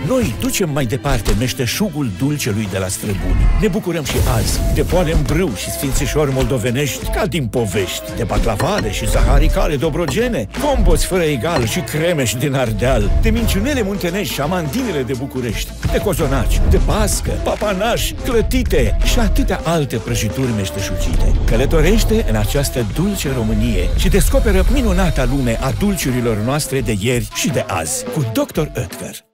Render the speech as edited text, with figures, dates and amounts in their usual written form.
Noi ducem mai departe meșteșugul dulcelui de la străbuni. Ne bucurăm și azi de poale în brâu și sfințișori moldovenești ca din povești, de baclavale și zaharicale dobrogene, compoți fără egal și cremeși din Ardeal, de minciunele muntenești și amandinele de București, de cozonaci, de pască, papanași, clătite și atâtea alte prăjituri meșteșugite. Călătorește în această dulce Românie și descoperă minunata lume a dulciurilor noastre de ieri și de azi cu Dr. Oetker.